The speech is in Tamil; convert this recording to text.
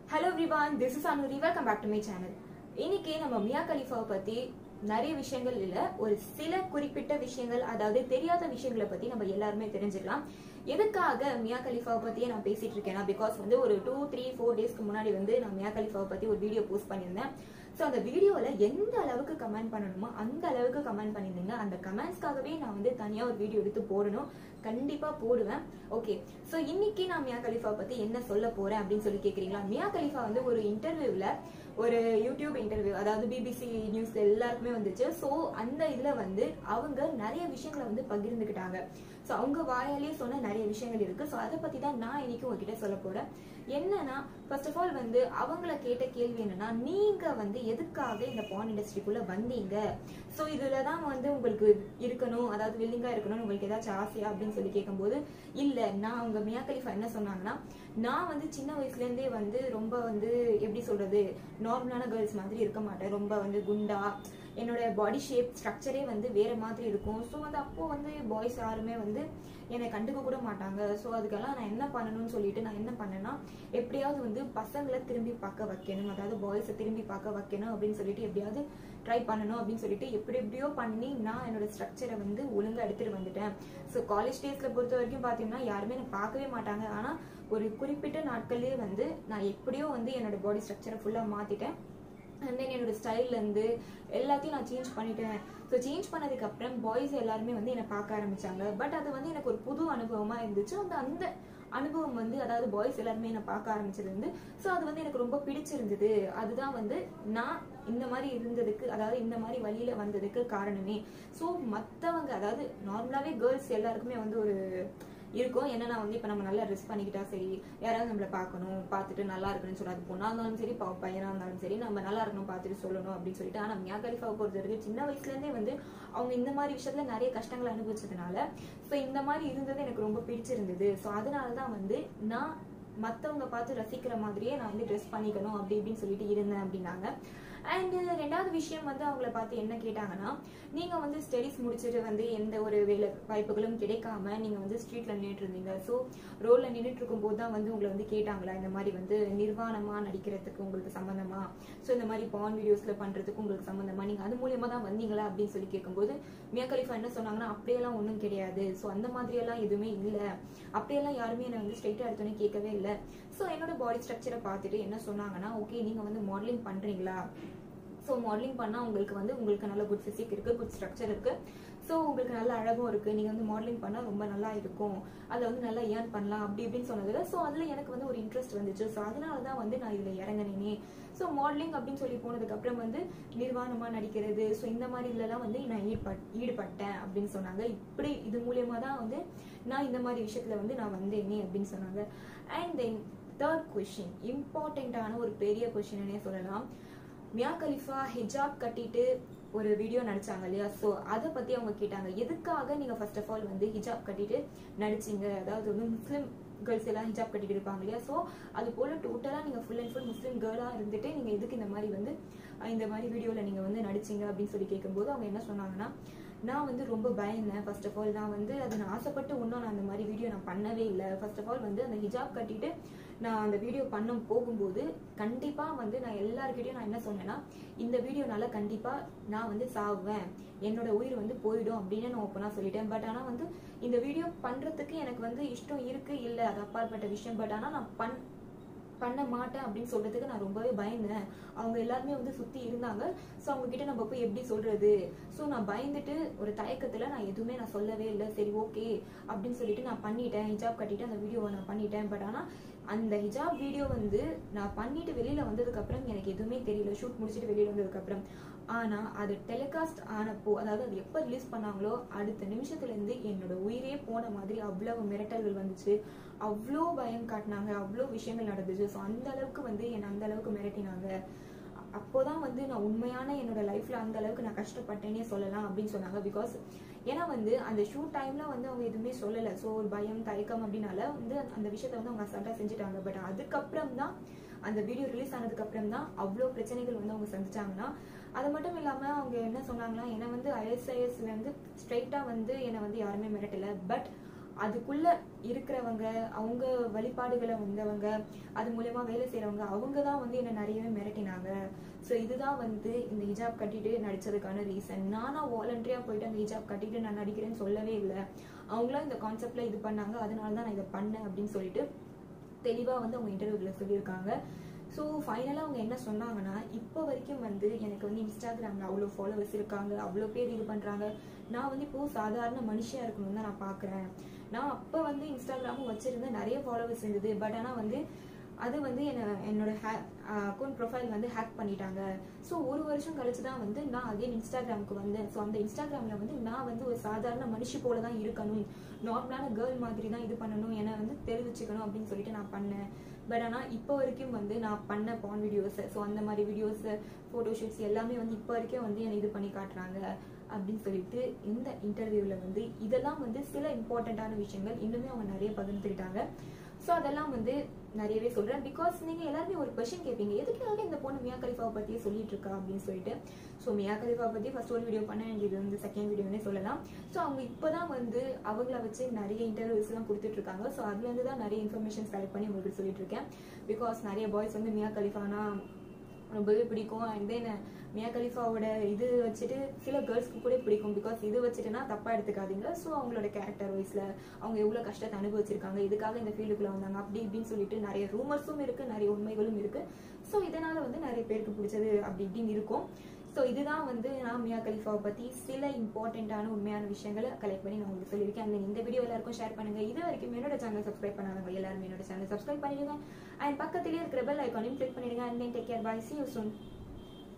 Hello everyone, this is Anuri. Welcome back to my channel. இன்னைக்கு நம்ம மியா கலிஃபாவை பத்தி நிறைய விஷயங்கள் இல்ல ஒரு சில குறிப்பிட்ட விஷயங்கள் அதாவது தெரியாத விஷயங்களை பத்தி நம்ம எல்லாருமே தெரிஞ்சுக்கலாம். எதுக்காக மியா கலிஃபாவை பத்தியே நான் பேசிட்டு இருக்கேன்னா பிகாஸ் வந்து ஒரு 2-3-4 டேஸ்க்கு முன்னாடி வந்து நான் மியா கலிஃபாவை பத்தி ஒரு வீடியோ போஸ்ட் பண்ணியிருந்தேன். ஸோ அந்த வீடியோல எந்த அளவுக்கு கமெண்ட் பண்ணணுமோ அந்த அளவுக்கு கமெண்ட் பண்ணியிருந்தீங்க. அந்த கமெண்ட்ஸ்க்காகவே நான் வந்து தனியா ஒரு வீடியோ எடுத்து போடணும், கண்டிப்பா போடுவேன். ஓகே, ஸோ இன்னைக்கு நான் மியா கலிஃபா பத்தி என்ன சொல்ல போறேன் அப்படின்னு சொல்லி கேக்குறீங்களா? மியா கலிஃபா வந்து ஒரு இன்டர்வியூல ஒரு யூடியூப் இன்டர்வியூ அதாவது பிபிசி நியூஸ்ல எல்லாருக்குமே வந்துச்சு. ஸோ அந்த இதுல வந்து அவங்க நிறைய விஷயங்களை வந்து பகிர்ந்துக்கிட்டாங்க. ஸோ அவங்க வாயாலேயே சொன்ன நிறைய விஷயங்கள் இருக்கு. ஸோ அதை பத்தி தான் நான் இன்னைக்கு உங்ககிட்ட சொல்ல போறேன். என்னன்னா ஃபர்ஸ்ட் ஆஃப் ஆல் வந்து அவங்கள கேட்ட கேள்வி என்னன்னா, நீங்க வந்து எதுக்காக இந்த பான் இண்டஸ்ட்ரிக்குள்ள வந்தீங்க? ஸோ இதுலதான் வந்து உங்களுக்கு இருக்கணும், அதாவது வில்லிங்கா இருக்கணும்னு உங்களுக்கு ஏதாச்சும் ஆசையா அப்படின்னு சொல்லி கேட்கும்போது இல்ல, நான் அவங்க மியா கலிஃபா என்ன சொன்னாங்கன்னா, நான் வந்து சின்ன வயசுல இருந்தே வந்து ரொம்ப வந்து எப்படி சொல்றது நார்மலான கேர்ள்ஸ் மாதிரி இருக்க மாட்டேன். ரொம்ப வந்து குண்டா, என்னோட பாடி ஷேப் ஸ்ட்ரக்சரே வந்து வேற மாதிரி இருக்கும். ஸோ வந்து அப்போ வந்து பாய்ஸ் யாருமே வந்து என்னை கண்டுக்க கூட மாட்டாங்க. ஸோ அதுக்கெல்லாம் நான் என்ன பண்ணணும்னு சொல்லிட்டு நான் என்ன பண்ணேன்னா, எப்படியாவது வந்து பசங்களை திரும்பி பார்க்க வைக்கணும், அதாவது பாய்ஸை திரும்பி பார்க்க வைக்கணும் அப்படின்னு சொல்லிட்டு எப்படியாவது ட்ரை பண்ணணும் அப்படின்னு சொல்லிட்டு எப்படியோ பண்ணி நான் என்னோட ஸ்ட்ரக்சரை வந்து ஒழுங்கா எடுத்துட்டு வந்துட்டேன். ஸோ காலேஜ் டேஸ்ல பொறுத்த வரைக்கும் பாத்தீங்கன்னா யாருமே என்னை பார்க்கவே மாட்டாங்க. ஆனா ஒரு குறிப்பிட்ட நாட்கள்லயே வந்து நான் எப்படியோ வந்து என்னோட பாடி ஸ்ட்ரக்சரை ஃபுல்லா மாத்திட்டேன். அண்ட் தென் என்னோட ஸ்டைல்ல இருந்து எல்லாத்தையும் நான் சேஞ்ச் பண்ணிட்டேன். ஸோ சேஞ்ச் பண்ணதுக்கு அப்புறம் பாய்ஸ் எல்லாருமே வந்து என்னை பார்க்க ஆரம்பிச்சாங்க. பட் அது வந்து எனக்கு ஒரு புது அனுபவமா இருந்துச்சு. அந்த அனுபவம் வந்து அதாவது பாய்ஸ் எல்லாருமே என்னை பார்க்க ஆரம்பிச்சது வந்து ஸோ அது வந்து எனக்கு ரொம்ப பிடிச்சிருந்தது. அதுதான் வந்து நான் இந்த மாதிரி இருந்ததுக்கு அதாவது இந்த மாதிரி வழியில வந்ததுக்கு காரணமே. ஸோ மற்றவங்க அதாவது நார்மலாவே கேர்ள்ஸ் எல்லாருக்குமே வந்து ஒரு இருக்கும் என்னன்னா வந்து இப்ப நம்ம நல்லா ட்ரெஸ் பண்ணிக்கிட்டா சரி, யாராவது நம்மளை பார்க்கணும், பார்த்துட்டு நல்லா இருக்குன்னு சொல்லாது, பொண்ணா இருந்தாலும் சரி பையனா இருந்தாலும் சரி நம்ம நல்லா இருக்கணும் பார்த்துட்டு சொல்லணும் அப்படின்னு சொல்லிட்டு. ஆனா மியா கலிஃபாவை பொறுத்த வரைக்கும் சின்ன வயசுல இருந்தே வந்து அவங்க இந்த மாதிரி விஷயத்துல நிறைய கஷ்டங்களை அனுபவிச்சதுனால ஸோ இந்த மாதிரி இருந்தது எனக்கு ரொம்ப பிடிச்சிருந்தது. ஸோ அதனாலதான் வந்து நான் மற்றவங்க பார்த்து ரசிக்கிற மாதிரியே நான் வந்து ட்ரெஸ் பண்ணிக்கணும் அப்படி இப்படின்னு சொல்லிட்டு இருந்தேன் அப்படின்னாங்க. அண்ட் ரெண்டாவது விஷயம் வந்து அவங்கள பார்த்து என்ன கேட்டாங்கன்னா, நீங்க வந்து ஸ்டடிஸ் முடிச்சுட்டு வந்து எந்த ஒரு வேலை வாய்ப்புகளும் கிடைக்காம நீங்க வந்து ஸ்ட்ரீட்ல நின்றுட்டு இருந்தீங்க. ஸோ ரோட்ல நின்றுட்டு இருக்கும் போது தான் வந்து உங்களை வந்து கேட்டாங்களா, இந்த மாதிரி வந்து நிர்வாணமா நடிக்கிறதுக்கு உங்களுக்கு சம்பந்தமா, ஸோ இந்த மாதிரி பான் வீடியோஸ்ல பண்றதுக்கு உங்களுக்கு சம்பந்தமா, நீங்க அது மூலியமா தான் வந்தீங்களா அப்படின்னு சொல்லி கேட்கும்போது மியா கலிஃபா என்ன சொன்னாங்கன்னா, அப்படியெல்லாம் ஒன்றும் கிடையாது. ஸோ அந்த மாதிரி எல்லாம் எதுவுமே இல்லை, அப்படியெல்லாம் யாருமே என்னை வந்து ஸ்ட்ரெயிட்டா எடுத்தோன்னே கேட்கவே இல்லை. ஸோ என்னோட பாடி ஸ்ட்ரக்சரை பார்த்துட்டு என்ன சொன்னாங்கன்னா, ஓகே நீங்க வந்து மாடலிங் பண்றீங்களா? ஸோ மாடலிங் பண்ணா உங்களுக்கு நல்ல குட் பிசிக் இருக்கு, குட் ஸ்ட்ரக்சர் இருக்கு, ஸோ உங்களுக்கு நல்ல அழகும் இருக்கு, நீங்க வந்து மாடலிங் பண்ணா ரொம்ப நல்லா இருக்கும், அதில் வந்து நல்லா ஏர்ன் பண்ணலாம் அப்படி இப்படின்னு சொன்னதுல ஸோ அதுல எனக்கு வந்து ஒரு இன்ட்ரெஸ்ட் வந்துச்சு. ஸோ அதனாலதான் வந்து நான் இதுல இறங்கினேனே. ஸோ மாடலிங் அப்படின்னு சொல்லி போனதுக்கு அப்புறம் வந்து நிர்வாணமா நடிக்கிறது ஸோ இந்த மாதிரி இதுலலாம் வந்து நான் ஈடுபட்டேன் அப்படின்னு சொன்னாங்க. இப்படி இது மூலியமா தான் வந்து நான் இந்த மாதிரி விஷயத்துல வந்து நான் வந்தேனே அப்படின்னு சொன்னாங்க. அண்ட் தென் தேர்ட் கொஸ்டின், இம்பார்ட்டன்டான ஒரு பெரிய கொஸ்டின்னே சொல்லலாம். மியா கலிஃபா ஹிஜாப் கட்டிட்டு ஒரு வீடியோ நடிச்சாங்க இல்லையா? ஸோ அதை பத்தி அவங்க கேட்டாங்க, எதுக்காக நீங்க ஃபர்ஸ்ட் ஆஃப் ஆல் வந்து ஹிஜாப் கட்டிட்டு நடிச்சீங்க? அதாவது வந்து முஸ்லிம் கேர்ள்ஸ் எல்லாம் ஹிஜாப் கட்டிட்டு இருப்பாங்க இல்லையா? ஸோ அது போல டோட்டலா நீங்க ஃபுல் அண்ட் ஃபுல் முஸ்லிம் கேர்ளா இருந்துட்டு நீங்க எதுக்கு இந்த மாதிரி வந்து இந்த மாதிரி வீடியோல நீங்க வந்து நடிச்சீங்க அப்படின்னு சொல்லி கேட்கும்போது அவங்க என்ன சொன்னாங்கன்னா, நான் வந்து ரொம்ப பயந்தேன். ஃபர்ஸ்ட் ஆஃப் ஆல் நான் வந்து அதை நான் ஆசைப்பட்டு ஒன்றும் நான் அந்த மாதிரி வீடியோ நான் பண்ணவே இல்லை. ஃபர்ஸ்ட் ஆஃப் ஆல் வந்து அந்த ஹிஜாப் கட்டிட்டு நான் அந்த வீடியோ பண்ண போகும்போது கண்டிப்பா வந்து நான் எல்லாருக்கிட்டையும் நான் என்ன சொன்னேன்னா, இந்த வீடியோனால கண்டிப்பா நான் வந்து சாவுவேன், என்னோட உயிர் வந்து போயிடும் அப்படின்னு நான் ஓப்பனா சொல்லிட்டேன். பட் ஆனா வந்து இந்த வீடியோ பண்றதுக்கு எனக்கு வந்து இஷ்டம் இருக்கு, இல்ல அது அப்பாற்பட்ட விஷயம். பட் ஆனா நான் பண்ண மாட்டேன் அப்படின்னு சொல்றதுக்கு நான் ரொம்பவே பயந்தேன். அவங்க எல்லாருமே வந்து சுத்தி இருந்தாங்க. ஸோ அவங்க கிட்ட நம்ம போய் எப்படி சொல்றது? ஸோ நான் பயந்துட்டு ஒரு தயக்கத்துல நான் எதுவுமே நான் சொல்லவே இல்லை. சரி ஓகே அப்படின்னு சொல்லிட்டு நான் பண்ணிட்டேன், ஹிஜாப் கட்டிட்டு அந்த வீடியோவை நான் பண்ணிட்டேன். பட் ஆனா அந்த ஹிஜாப் வீடியோ வந்து நான் பண்ணிட்டு வெளியில வந்ததுக்கு அப்புறம் எனக்கு எதுவுமே தெரியல, ஷூட் முடிச்சுட்டு வெளியில வந்ததுக்கு அப்புறம். ஆனா அது டெலிகாஸ்ட் ஆனப்போ அதாவது அது எப்ப ரிலீஸ் பண்ணாங்களோ அடுத்த நிமிஷத்துல இருந்து என்னோட உயிரே போன மாதிரி அவ்வளவு மிரட்டல்கள் வந்துச்சு, அவ்வளோ பயம் காட்டினாங்க, அவ்வளோ விஷயங்கள் நடந்துச்சு. ஸோ அந்த அளவுக்கு வந்து என்னை அந்த அளவுக்கு மிரட்டினாங்க. அப்போதான் வந்து நான் உண்மையான என்னோட லைஃப்ல அந்த அளவுக்கு நான் கஷ்டப்பட்டேனே சொல்லலாம் அப்படின்னு சொன்னாங்க. பிகாஸ் ஏன்னா வந்து அந்த ஷூட் டைம்ல வந்து அவங்க எதுவுமே சொல்லலை. ஸோ ஒரு பயம் தயக்கம் அப்படின்னால வந்து அந்த விஷயத்த வந்து அவங்க அசால்ட்டா செஞ்சுட்டாங்க. பட் அதுக்கப்புறம் தான் அந்த வீடியோ ரிலீஸ் ஆனதுக்கு அப்புறம் தான் அவ்வளோ பிரச்சனைகள் வந்து அவங்க சந்திச்சாங்கன்னா, அது மட்டும் இல்லாம அவங்க என்ன சொன்னாங்கன்னா, என்னை வந்து ISISல இருந்து ஸ்ட்ரெயிட்டா வந்து என்னை வந்து யாருமே மிரட்டல. பட் அதுக்குள்ள இருக்கிறவங்க, அவங்க வழிபாடுகளை வந்தவங்க, அது மூலமா வேலை செய்யறவங்க, அவங்க தான் வந்து என்ன நிறையவே மிரட்டினாங்க. ஸோ இதுதான் வந்து இந்த ஹிஜாப் கட்டிட்டு நடிச்சதுக்கான ரீசன். நானா வாலண்டரியா போயிட்டு அந்த ஹிஜாப் கட்டிட்டு நான் நடிக்கிறேன்னு சொல்லவே இல்லை. அவங்களாம் இந்த கான்செப்ட்ல இது பண்ணாங்க, அதனால தான் நான் இதை பண்ணேன் அப்படின்னு சொல்லிட்டு தெளிவா வந்து அவங்க இன்டர்வியூல சொல்லியிருக்காங்க. ஸோ ஃபைனலாக அவங்க என்ன சொன்னாங்கன்னா, இப்போ வரைக்கும் வந்து எனக்கு வந்து இன்ஸ்டாகிராமில் அவ்வளோ ஃபாலோவர்ஸ் இருக்காங்க, அவ்வளோ பேர் இது பண்ணுறாங்க. நான் வந்து இப்போது சாதாரண மனுஷியாக இருக்கணும்னு தான் நான் பார்க்குறேன். நான் அப்போ வந்து இன்ஸ்டாகிராமும் வச்சுருந்தேன், நிறைய ஃபாலோவர்ஸ் இருந்தது. பட் ஆனால் வந்து அது வந்து என்னோட அக்கௌண்ட் ப்ரொஃபைல் வந்து ஹேக் பண்ணிட்டாங்க. ஸோ ஒரு வருஷம் கழிச்சு தான் வந்து நான் அகைன் இன்ஸ்டாகிராமுக்கு வந்தேன். ஸோ அந்த இன்ஸ்டாகிராமில் வந்து நான் வந்து ஒரு சாதாரண மனுஷி போல தான் இருக்கணும், நார்மலான கேர்ள் மாதிரி தான் இது பண்ணணும், என்னை வந்து தெரிவிச்சுக்கணும் அப்படின்னு சொல்லிட்டு நான் பண்ணேன். பட் ஆனால் இப்போ வரைக்கும் வந்து நான் பண்ண பான் வீடியோஸ், ஸோ அந்த மாதிரி வீடியோஸ், ஃபோட்டோஷூட்ஸ் எல்லாமே வந்து இப்போ வரைக்கும் வந்து என்னை இது பண்ணி காட்டுறாங்க அப்படின்னு சொல்லிட்டு இந்த இன்டர்வியூவில் வந்து இதெல்லாம் வந்து சில இம்பார்ட்டண்ட்டான விஷயங்கள் இன்னுமே அவங்க நிறைய பகிர்ந்துக்கிட்டாங்க. ஸோ அதெல்லாம் வந்து நிறையவே சொல்கிறேன். பிகாஸ் நீங்கள் எல்லாருமே ஒரு கொஸ்டின் கேட்பீங்க, எதுக்காக இந்த பொண்ணு மியா கலிஃபாவை பற்றியே சொல்லிட்டு இருக்கா அப்படின்னு சொல்லிட்டு. ஸோ மியா கலிஃபாவை பற்றி ஃபர்ஸ்ட் ஒரு வீடியோ பண்ணேன், இது வந்து செகண்ட் வீடியோனே சொல்லலாம். ஸோ அவங்க இப்போ தான் வந்து அவங்கள வச்சு நிறைய இன்டர்வியூஸ்லாம் கொடுத்துட்டு இருக்காங்க. ஸோ அதுலேருந்து தான் நிறைய இன்ஃபர்மேஷன்ஸ் கலெக்ட் பண்ணி உங்களுக்கு சொல்லிட்டு இருக்கேன். பிகாஸ் நிறைய பாய்ஸ் வந்து மியா கலிஃபானா ரொம்பவே பிடிக்கும். அண்ட் தென் மியா கலிஃபாவோட இது வச்சுட்டு சில கேர்ள்ஸ்க்கு கூட பிடிக்கும். பிகாஸ் இது வச்சுட்டுனா தப்பா எடுத்துக்காதீங்க. ஸோ அவங்களோட கேரக்டர் வைஸ்ல அவங்க எவ்வளோ கஷ்டத்தை அனுபவிச்சிருக்காங்க, இதுக்காக இந்த ஃபீல்டுக்குள்ள வந்தாங்க அப்படி இப்படின்னு சொல்லிட்டு நிறைய ரூமர்ஸும் இருக்கு, நிறைய உண்மைகளும் இருக்கு. ஸோ இதனால வந்து நிறைய பேருக்கு பிடிச்சது அப்படி இப்படின்னு இருக்கும். ஸோ இதுதான் வந்து நான் மியா கலிஃபாவை பற்றி சில இம்பார்ட்டண்ட்டான உண்மையான விஷயங்களை கலெக்ட் பண்ணி நான் உங்களுக்கு சொல்லியிருக்கேன். அண்ட் இந்த வீடியோ எல்லாருக்கும் ஷேர் பண்ணுங்க. இது வரைக்கும் என்னோட சேனல் சப்ஸ்கிரைப் பண்ணாதவங்க எல்லாருமே என்னோட சேனல் சப்ஸ்கிரைப் பண்ணிடுங்க. அண்ட் பக்கத்திலேயே இருக்கிற பெல் ஐகானையும் கிளிக் பண்ணிடுங்க. And then take care, bye, see you soon.